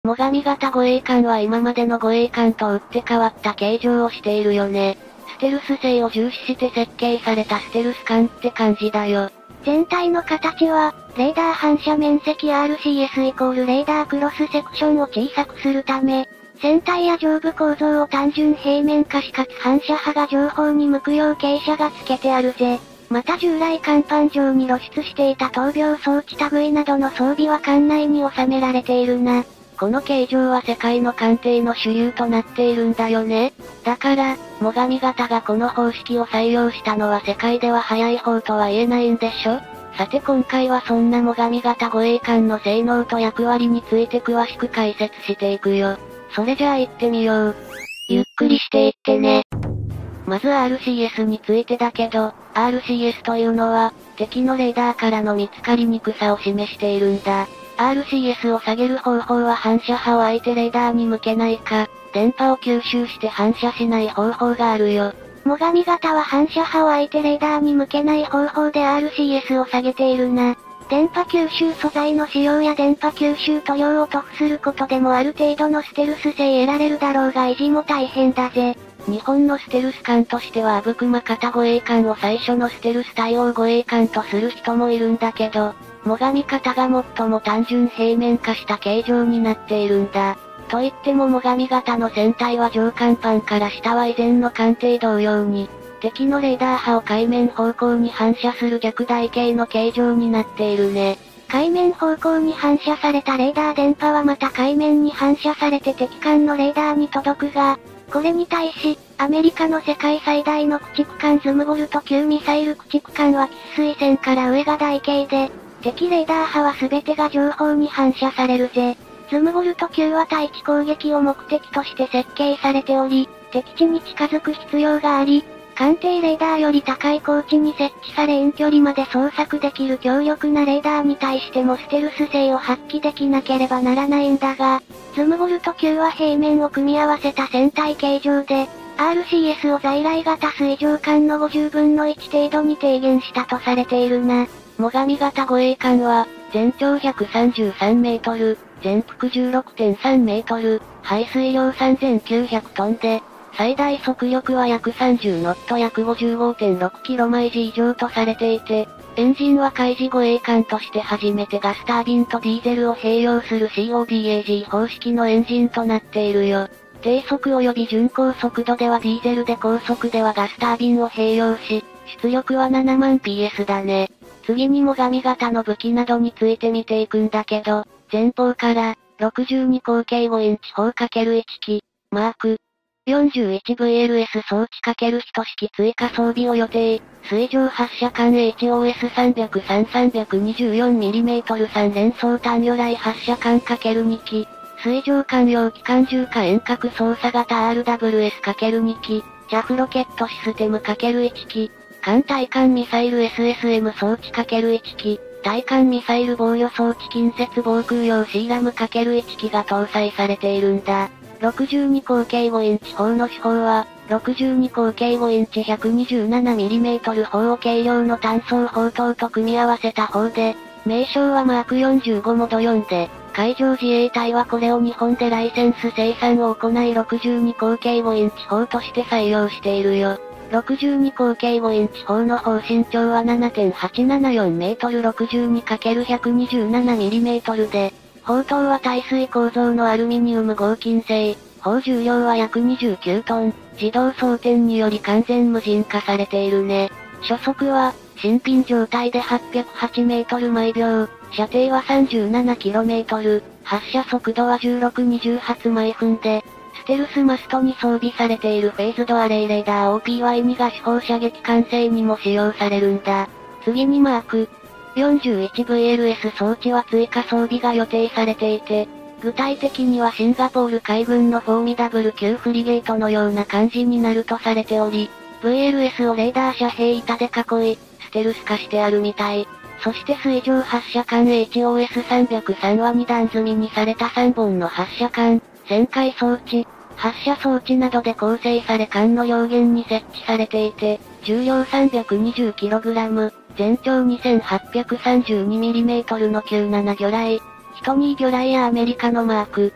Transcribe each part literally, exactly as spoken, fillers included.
最上型護衛艦は今までの護衛艦と打って変わった形状をしているよね。ステルス性を重視して設計されたステルス艦って感じだよ。 全体の形は、レーダー反射面積 アールシーエス イコールレーダークロスセクションを小さくするため、船体や上部構造を単純平面化しかつ反射波が上方に向くよう傾斜がつけてあるぜ。また従来甲板上に露出していた闘病装置類などの装備は艦内に収められているな。 この形状は世界の艦艇の主流となっているんだよね。だから、最上型がこの方式を採用したのは世界では早い方とは言えないんでしょ。さて今回はそんな最上型護衛艦の性能と役割について詳しく解説していくよ。それじゃあ行ってみよう。ゆっくりしていってね。まず アールシーエス についてだけど、アールシーエス というのは、敵のレーダーからの見つかりにくさを示しているんだ。アールシーエス を下げる方法は反射波を相手レーダーに向けないか、電波を吸収して反射しない方法があるよ。 最上型は反射波を相手レーダーに向けない方法で アールシーエス を下げているな。電波吸収素材の使用や電波吸収塗料を塗布することでもある程度のステルス性得られるだろうが維持も大変だぜ。 日本のステルス艦としては阿武隈型護衛艦を最初のステルス対応護衛艦とする人もいるんだけど、最上型が最も単純平面化した形状になっているんだ。と言っても最上型の船体は上甲板から下は以前の艦艇同様に、敵のレーダー波を海面方向に反射する逆台形の形状になっているね。 海面方向に反射されたレーダー電波はまた海面に反射されて敵艦のレーダーに届くが、これに対し、アメリカの世界最大の駆逐艦ズムボルト級ミサイル駆逐艦は喫水線から上が台形で、敵レーダー波は全てが上方に反射されるぜ。ズムボルト級は対地攻撃を目的として設計されており、敵地に近づく必要があり、艦艇レーダーより高い高地に設置され遠距離まで捜索できる強力なレーダーに対してもステルス性を発揮できなければならないんだが、ズムボルト級は平面を組み合わせた船体形状で、アールシーエス を在来型水上艦のごじゅうぶんのいち程度に低減したとされているな。 最上型護衛艦は、全長ひゃくさんじゅうさんメートル、全幅 じゅうろくてんさんメートル、排水量さんぜんきゅうひゃくトンで、最大速力は約さんじゅうノット約 ごじゅうごてんろくキロマイジ以上とされていて、エンジンは海事護衛艦として初めてガスタービンとディーゼルを併用する シーオーディーエージー 方式のエンジンとなっているよ。低速及び巡航速度ではディーゼルで高速ではガスタービンを併用し、出力はななまんピーエス だね。次に最上型の武器などについて見ていくんだけど、前方から、ろくじゅうに口径ごインチ砲 ×いち 機、マーク、よんじゅういちブイエルエス 装置 ×いち 式追加装備を予定、水上発射艦 エイチオーエスさんぜろさん さんにじゅうよんミリメートル さん連装単魚雷発射艦 ×に 機、水上艦用機関銃火遠隔操作型 アールダブリューエスかけるに 機、ジャフロケットシステム ×いち 機、艦対艦ミサイル エスエスエム 装置 ×いち 機、対艦ミサイル防御装置近接防空用 シーラム ×いち 機が搭載されているんだ。ろくじゅうに口径ごインチ砲の主砲は、ろくじゅうに口径ごインチ ひゃくにじゅうななミリメートル 砲を軽量の単装砲塔と組み合わせた砲で、名称はマークよんじゅうごモードよんで、海上自衛隊はこれを日本でライセンス生産を行いろくじゅうに口径ごインチ砲として採用しているよ。ろくじゅうに口径ごインチ砲の砲身長は ななてんはちななよんメートル ろくじゅうにかけるひゃくにじゅうななミリメートル で、砲塔は耐水構造のアルミニウム合金製、砲重量は約にじゅうきゅうトン、自動装填により完全無人化されているね。初速は、新品状態ではっぴゃくはちメートル毎秒、射程は さんじゅうななキロメートル、発射速度はじゅうろく、にじゅう発毎分で、ステルスマストに装備されているフェイズドアレイレーダー オーピーワイに が主砲射撃管制にも使用されるんだ。次にマーク、よんじゅういちブイエルエス 装置は追加装備が予定されていて、具体的にはシンガポール海軍のフォーミダブル級フリゲートのような感じになるとされており、ブイエルエス をレーダー遮蔽板で囲い、ステルス化してあるみたい。そして水上発射管 エイチオーエスさんぜろさん はに段積みにされたさんぼんの発射管、旋回装置、発射装置などで構成され艦の両舷に設置されていて、重量 さんびゃくにじゅうキログラム、全長 にせんはっぴゃくさんじゅうにミリメートル のきゅうじゅうなな魚雷、ひとに魚雷やアメリカのマーク、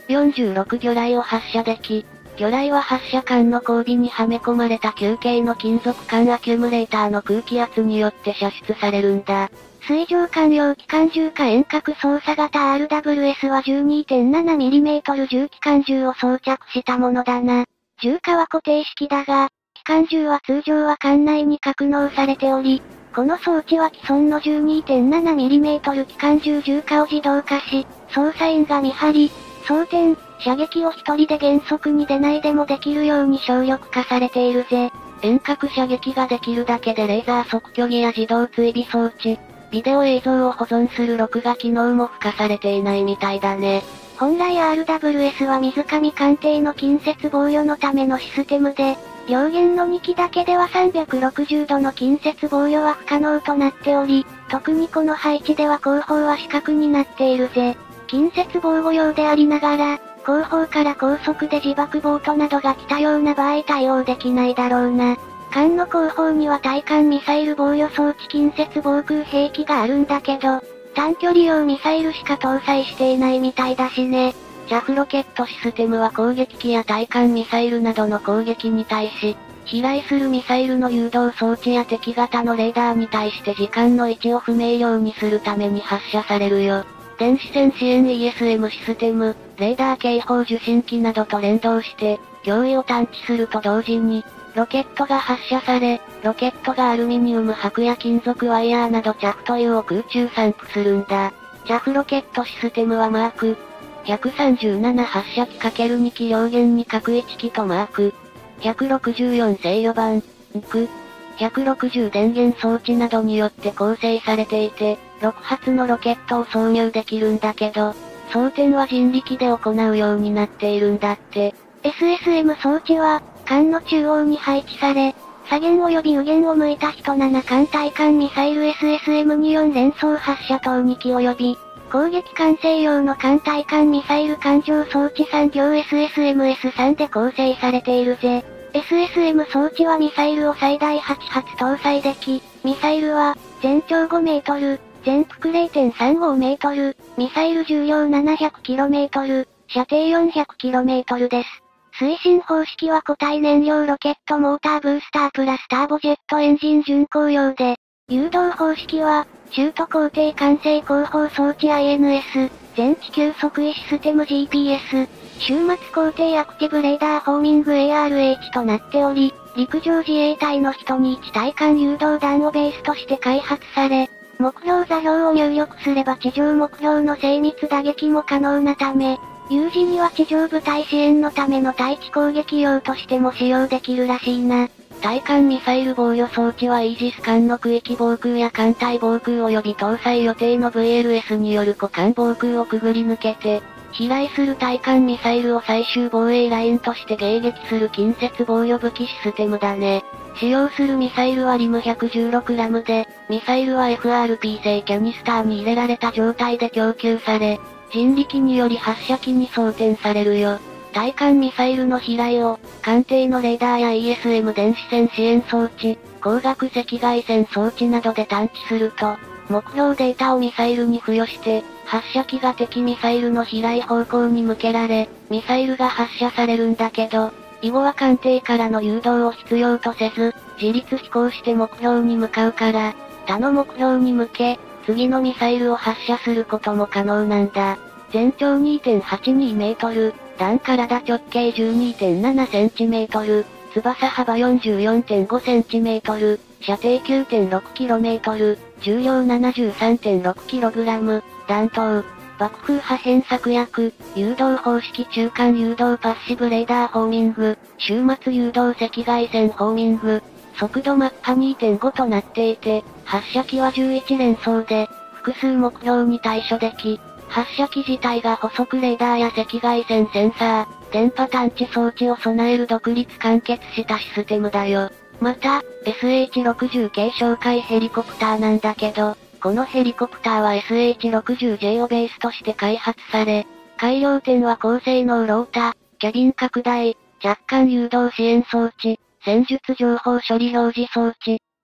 よんじゅうろく魚雷を発射でき、魚雷は発射管の後尾にはめ込まれた球形の金属管アキュムレーターの空気圧によって射出されるんだ。 水上艦用機関銃か遠隔操作型 アールダブリューエス は じゅうにてんななミリメートル 重機関銃を装着したものだな。銃火は固定式だが、機関銃は通常は艦内に格納されており、この装置は既存の じゅうにてんななミリメートル 機関銃銃火を自動化し、操作員が見張り、装填、射撃を一人で原則に出ないでもできるように省力化されているぜ。 遠隔射撃ができるだけでレーザー測距儀や自動追尾装置、ビデオ映像を保存する録画機能も付加されていないみたいだね。 本来 アールダブリューエス は水上艦艇の近接防御のためのシステムで、両舷のに機だけではさんびゃくろくじゅうどの近接防御は不可能となっており、特にこの配置では後方は死角になっているぜ。近接防護用でありながら、後方から高速で自爆ボートなどが来たような場合対応できないだろうな。艦の後方には対艦ミサイル防御装置近接防空兵器があるんだけど、短距離用ミサイルしか搭載していないみたいだしね。 ジャフロケットシステムは攻撃機や対艦ミサイルなどの攻撃に対し、飛来するミサイルの誘導装置や敵型のレーダーに対して時間の位置を不明瞭にするために発射されるよ。電子戦支援 イーエスエム システム、レーダー警報受信機などと連動して、脅威を探知すると同時に、ロケットが発射され、ロケットがアルミニウム箔や金属ワイヤーなどチャフト油を空中散布するんだ。チャフロケットシステムはマーク、ひゃくさんじゅうなな発射機 ×に 機両舷に各いち機とマーク、ひゃくろくじゅうよん制御盤、ク、ひゃくろくじゅう電源装置などによって構成されていて、ろく発のロケットを挿入できるんだけど、装填は人力で行うようになっているんだって。 エスエスエム 装置は、艦の中央に配置され、左舷及び右舷を向いた人なな艦対艦ミサイル エスエスエムによん 連装発射等に機及び、攻撃管制用の艦対艦ミサイル艦上装置さん両 エスエスエムエスさん で構成されているぜ。エスエスエム 装置はミサイルを最大はち発搭載でき、ミサイルは、全長ごメートル、全幅 れいてんさんごメートル、ミサイル重量 ななひゃくキロメートル、射程 よんひゃくキロメートル です。推進方式は固体燃料ロケットモーターブースタープラスターボジェットエンジン巡航用で、誘導方式は、シュート高低管制後方装置 アイエヌエス、全地球測位システム ジーピーエス、終末高低アクティブレーダーホーミング エーアールエイチ となっており、陸上自衛隊の人にいち対艦誘導弾をベースとして開発され、目標座標を入力すれば地上目標の精密打撃も可能なため、有事には地上部隊支援のための対地攻撃用としても使用できるらしいな。 対艦ミサイル防御装置はイージス艦の区域防空や艦隊防空及び搭載予定の ブイエルエス による股間防空をくぐり抜けて、飛来する対艦ミサイルを最終防衛ラインとして迎撃する近接防御武器システムだね。使用するミサイルはリム ひゃくじゅうろくラム で、ミサイルは エフアールピー 製キャニスターに入れられた状態で供給され、人力により発射機に装填されるよ。対艦ミサイルの飛来を、艦艇のレーダーや イーエスエム 電子戦支援装置、光学赤外線装置などで探知すると、目標データをミサイルに付与して、発射機が敵ミサイルの飛来方向に向けられ、ミサイルが発射されるんだけど、以後は艦艇からの誘導を必要とせず、自立飛行して目標に向かうから、他の目標に向け、次のミサイルを発射することも可能なんだ。全長 にてんはちにメートル、弾体直径 じゅうにてんななセンチメートル、翼幅 よんじゅうよんてんごセンチメートル、射程 きゅうてんろくキロメートル、重量 ななじゅうさんてんろくキログラム、弾頭、爆風破片策略、誘導方式中間誘導パッシブレーダーホーミング、終末誘導赤外線ホーミング、速度マッハ にてんご となっていて、発射機はじゅういち連装で、複数目標に対処でき、発射機自体が補足レーダーや赤外線センサー、電波探知装置を備える独立完結したシステムだよ。また、エスエイチろくじゅう 系哨戒ヘリコプターなんだけど、このヘリコプターは エスエイチろくじゅうジェイ をベースとして開発され、改良点は高性能ロータ、キャビン拡大、若干誘導支援装置、戦術情報処理表示装置、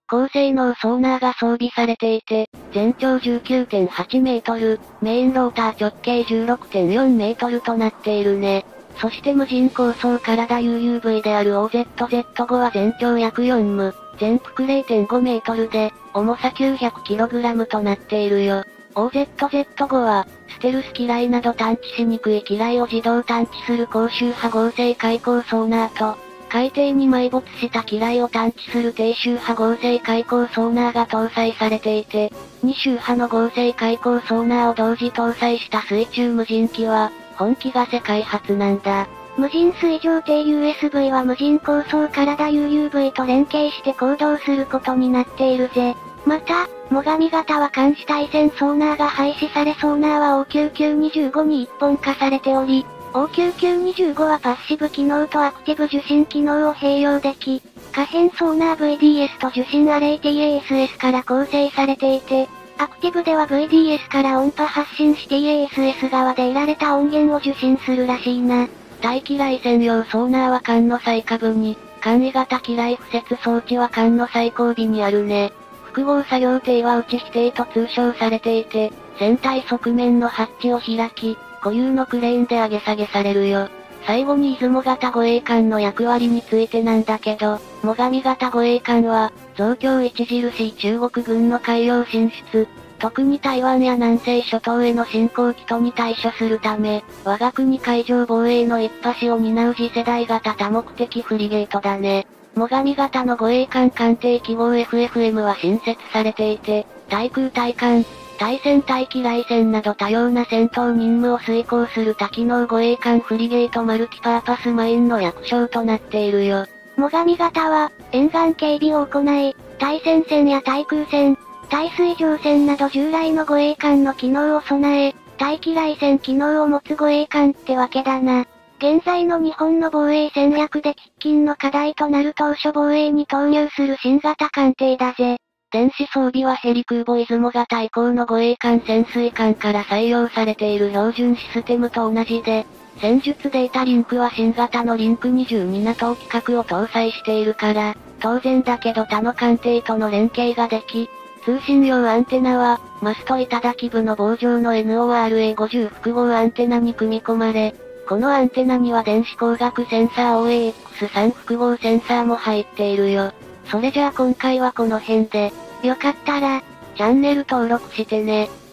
高性能ソーナーが装備されていて、全長 じゅうきゅうてんはちメートル、メインローター直径 じゅうろくてんよんメートルとなっているね。そして無人高層体 ユーユーブイ である オーゼットゼットご は全長約よんム、全幅 れいてんごメートルで、重さ きゅうひゃくキログラム となっているよ。オーゼットゼットご は、ステルス機雷など探知しにくい機雷を自動探知する高周波合成開口ソーナーと、海底に埋没した機雷を探知する低周波合成開口ソーナーが搭載されていて、に周波の合成開口ソーナーを同時搭載した水中無人機は、本機が世界初なんだ。 無人水上艇 ユーエスブイ は無人高層体 ユーユーブイ と連携して行動することになっているぜ。また、最上型は監視対戦ソーナーが廃止されソーナーは オーきゅうきゅうにじゅうご に一本化されており、オーきゅうきゅうにじゅうご はパッシブ機能とアクティブ受信機能を併用でき、可変ソーナー ブイディーエス と受信アレイ ティーエーエスエス から構成されていて、アクティブでは ブイディーエス から音波発信し ティーエーエスエス 側で得られた音源を受信するらしいな。 対機雷専用ソーナーは艦の最下部に、簡易型機雷敷設装置は艦の最後尾にあるね。複合作業艇は内否定と通称されていて、船体側面のハッチを開き、固有のクレーンで上げ下げされるよ。最後に出雲型護衛艦の役割についてなんだけど、最上型護衛艦は、増強著しい中国軍の海洋進出、特に台湾や南西諸島への侵攻企図に対処するため、我が国海上防衛の一端を担う次世代型多目的フリゲートだね。最上型の護衛艦艦艇記号 エフエフエム は新設されていて、対空対艦、対戦対機雷戦など多様な戦闘任務を遂行する多機能護衛艦フリゲートマルチパーパスマインの略称となっているよ。 最上型は、沿岸警備を行い、対戦戦や対空戦、対水上戦など従来の護衛艦の機能を備え、対機雷戦機能を持つ護衛艦ってわけだな。現在の日本の防衛戦略で喫緊の課題となる当初防衛に投入する新型艦艇だぜ。 電子装備はヘリ空母出雲型以降の護衛艦潜水艦から採用されている標準システムと同じで、戦術データリンクは新型のリンクにじゅうにナ等規格を搭載しているから、当然だけど他の艦艇との連携ができ、通信用アンテナは、マスト頂部の棒状の エヌオーアールエーごじゅう 複合アンテナに組み込まれ、このアンテナには電子光学センサー オーエーエックススリー 複合センサーも入っているよ。それじゃあ今回はこの辺で、 よかったら、 チャンネル登録してね。